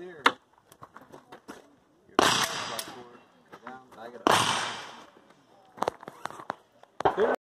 clear. Your flashlight cord. Go down, bag it up.